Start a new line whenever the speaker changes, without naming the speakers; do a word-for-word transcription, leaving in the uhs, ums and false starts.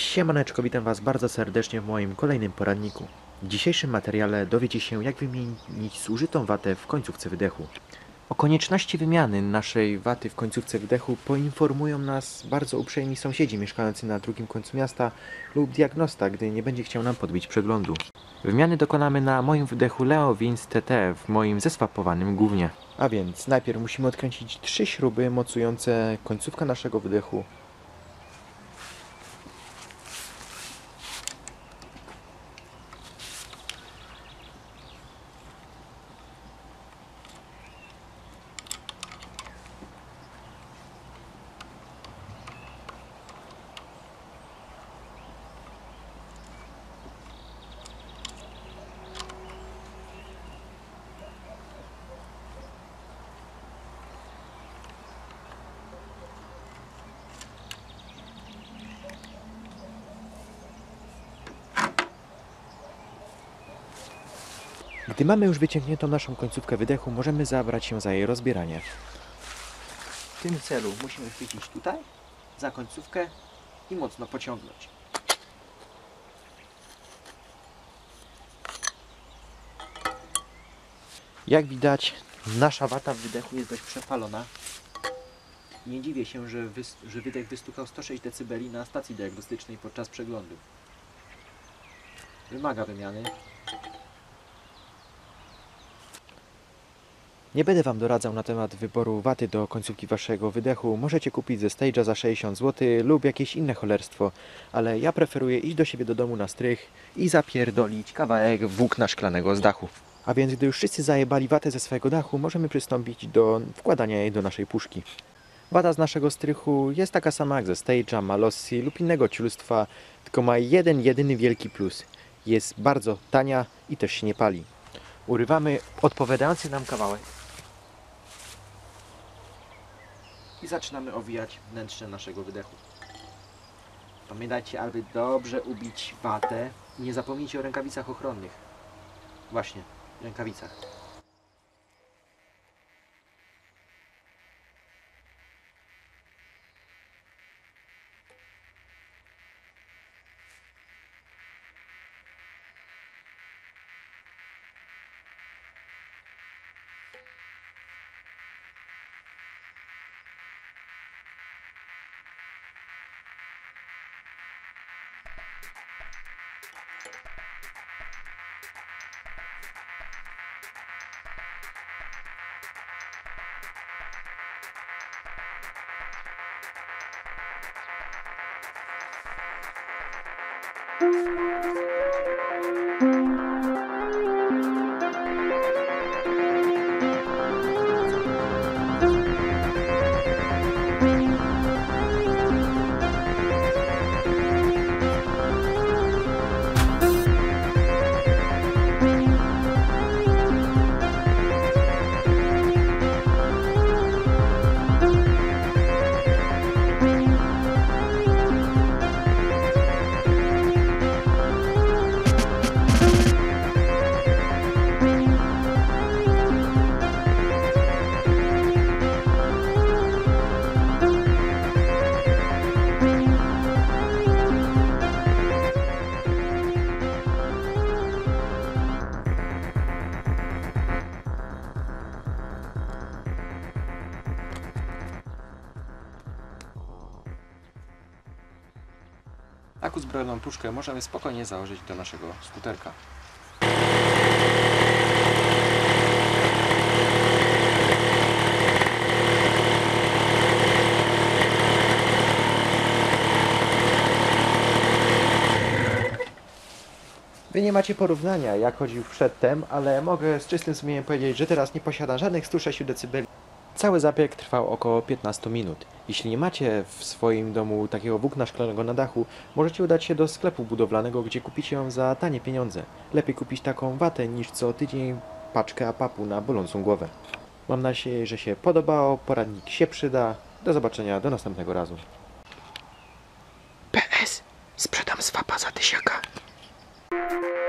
Siemaneczko, witam Was bardzo serdecznie w moim kolejnym poradniku. W dzisiejszym materiale dowiecie się, jak wymienić zużytą watę w końcówce wydechu. O konieczności wymiany naszej waty w końcówce wydechu poinformują nas bardzo uprzejmi sąsiedzi mieszkający na drugim końcu miasta lub diagnosta, gdy nie będzie chciał nam podbić przeglądu. Wymiany dokonamy na moim wydechu Leo Vince T T w moim zeswapowanym gównie. A więc najpierw musimy odkręcić trzy śruby mocujące końcówkę naszego wydechu. Gdy mamy już wyciągniętą naszą końcówkę wydechu, możemy zabrać się za jej rozbieranie. W tym celu musimy chwycić tutaj za końcówkę i mocno pociągnąć. Jak widać, nasza wata w wydechu jest dość przepalona. Nie dziwię się, że, że wydech wystukał sto sześć decybeli na stacji diagnostycznej podczas przeglądu. Wymaga wymiany. Nie będę Wam doradzał na temat wyboru waty do końcówki Waszego wydechu. Możecie kupić ze Stage'a za sześćdziesiąt złotych lub jakieś inne cholerstwo, ale ja preferuję iść do siebie do domu na strych i zapierdolić kawałek włókna szklanego z dachu. A więc gdy już wszyscy zajebali watę ze swojego dachu, możemy przystąpić do wkładania jej do naszej puszki. Wata z naszego strychu jest taka sama jak ze Stage'a, Malossi lub innego ciulstwa, tylko ma jeden jedyny wielki plus. Jest bardzo tania i też się nie pali. Urywamy odpowiadający nam kawałek i zaczynamy owijać wnętrze naszego wydechu. Pamiętajcie, aby dobrze ubić watę i nie zapomnijcie o rękawicach ochronnych. Właśnie, rękawicach. Taką zbrojoną puszkę możemy spokojnie założyć do naszego skuterka. Wy nie macie porównania, jak chodził przedtem, ale mogę z czystym sumieniem powiedzieć, że teraz nie posiada żadnych stu sześciu decybeli. Cały zabieg trwał około piętnaście minut. Jeśli nie macie w swoim domu takiego włókna szklanego na dachu, możecie udać się do sklepu budowlanego, gdzie kupicie ją za tanie pieniądze. Lepiej kupić taką watę niż co tydzień paczkę apapu na bolącą głowę. Mam nadzieję, że się podobało, poradnik się przyda. Do zobaczenia, do następnego razu. P S. Sprzedam swapa za tysiaka.